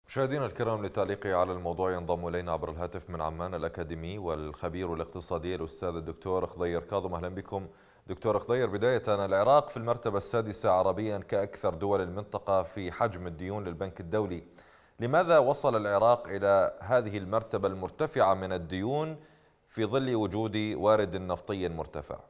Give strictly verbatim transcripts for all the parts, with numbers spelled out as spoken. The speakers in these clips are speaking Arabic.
مشاهدينا الكرام، للتعليق على الموضوع ينضم الينا عبر الهاتف من عمان الاكاديمي والخبير الاقتصادي الاستاذ الدكتور خضير كاظم. اهلا بكم دكتور خضير. بداية، العراق في المرتبة السادسة عربيا كأكثر دول المنطقة في حجم الديون للبنك الدولي. لماذا وصل العراق إلى هذه المرتبة المرتفعة من الديون في ظل وجود وارد نفطي مرتفع؟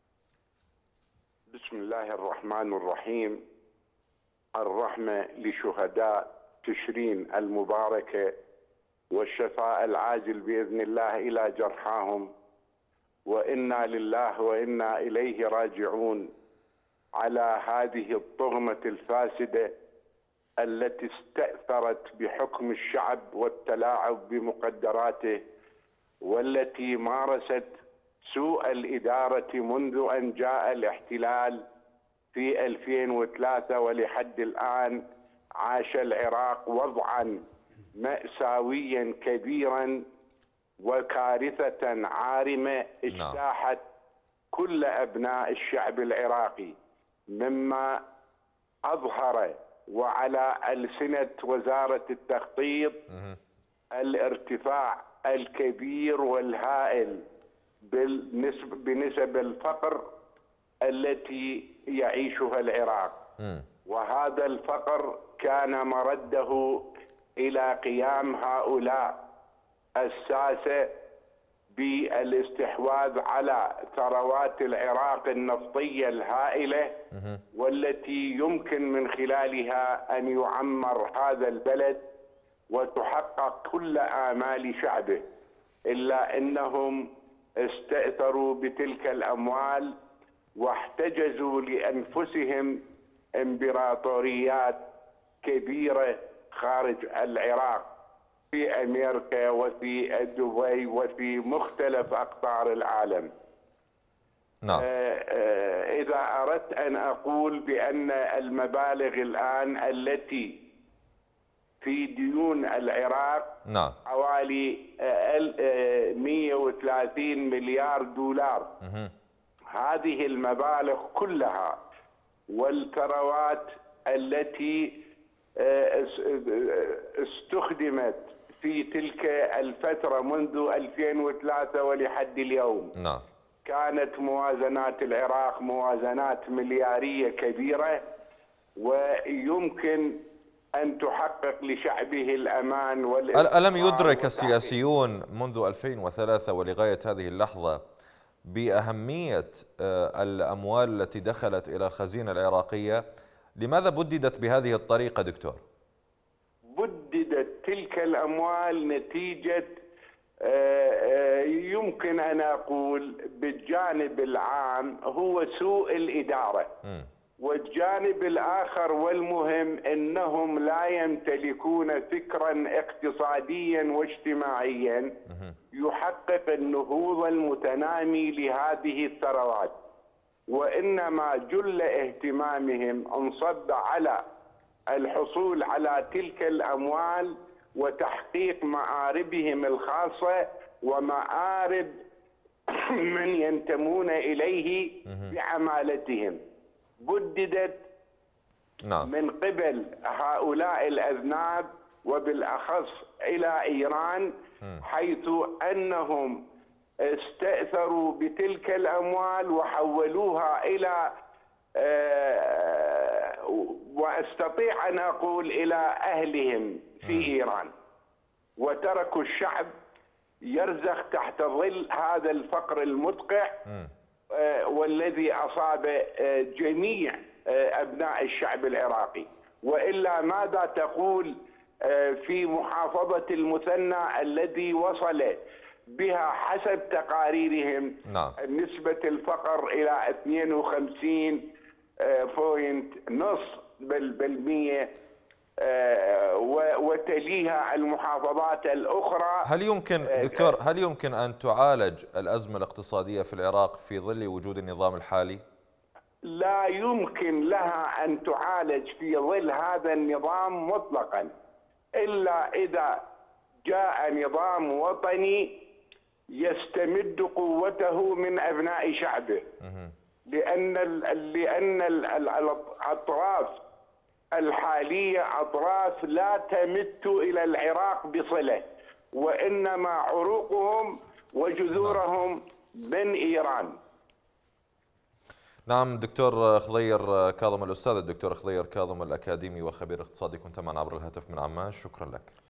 بسم الله الرحمن الرحيم. الرحمة لشهداء تشرين المباركة والشفاء العاجل بإذن الله إلى جرحاهم، وإنا لله وإنا إليه راجعون على هذه الطغمة الفاسدة التي استأثرت بحكم الشعب والتلاعب بمقدراته، والتي مارست سوء الإدارة منذ أن جاء الاحتلال في ألفين وثلاثة، ولحد الآن عاش العراق وضعا مأساويا كبيرا وكارثة عارمة اجتاحت كل أبناء الشعب العراقي، مما أظهر وعلى ألسنة وزارة التخطيط الارتفاع الكبير والهائل بنسب الفقر التي يعيشها العراق. وهذا الفقر كان مرده إلى قيام هؤلاء الساسة بالاستحواذ على ثروات العراق النفطية الهائلة، والتي يمكن من خلالها أن يعمر هذا البلد وتحقق كل آمال شعبه، إلا أنهم استأثروا بتلك الأموال واحتجزوا لأنفسهم إمبراطوريات كبيرة خارج العراق، في أمريكا وفي دبي وفي مختلف أقطار العالم. نعم. إذا أردت أن أقول بأن المبالغ الآن التي في ديون العراق نعم حوالي مئة وثلاثين مليار دولار، هذه المبالغ كلها والثروات التي استخدمت في تلك الفترة منذ ألفين وثلاثة ولحد اليوم، نعم كانت موازنات العراق موازنات مليارية كبيرة، ويمكن أن تحقق لشعبه الأمان والاستقرار. ألم يدرك السياسيون منذ ألفين وثلاثة ولغاية هذه اللحظة بأهمية الأموال التي دخلت إلى الخزينة العراقية؟ لماذا بددت بهذه الطريقة دكتور؟ بددت تلك الأموال نتيجة يمكن أن أقول بالجانب العام هو سوء الإدارة، م. والجانب الآخر والمهم أنهم لا يمتلكون فكرا اقتصاديا واجتماعيا يحقق النهوض المتنامي لهذه الثروات، وإنما جل اهتمامهم انصب على الحصول على تلك الأموال وتحقيق مآربهم الخاصة ومآرب من ينتمون إليه بعمالتهم. بددت نعم. من قبل هؤلاء الأذناب وبالأخص إلى إيران، حيث أنهم استأثروا بتلك الأموال وحولوها إلى وأستطيع أن أقول إلى أهلهم في إيران، وتركوا الشعب يرزخ تحت ظل هذا الفقر المدقع والذي أصاب جميع أبناء الشعب العراقي. وإلا ماذا تقول في محافظة المثنى الذي وصل بها حسب تقاريرهم نعم. نسبة الفقر إلى اثنين وخمسين بوينت نص بالمية، وتليها المحافظات الأخرى. هل يمكن دكتور هل يمكن أن تعالج الأزمة الاقتصادية في العراق في ظل وجود النظام الحالي؟ لا يمكن لها أن تعالج في ظل هذا النظام مطلقا، إلا إذا جاء نظام وطني يستمد قوته من أبناء شعبه، لأن لأن الأطراف الحالية أطراف لا تمت إلى العراق بصلة، وإنما عروقهم وجذورهم من إيران. نعم دكتور خضير كاظم، الأستاذ الدكتور خضير كاظم الأكاديمي وخبير اقتصادي، كنت معنا عبر الهاتف من عمان، شكرا لك.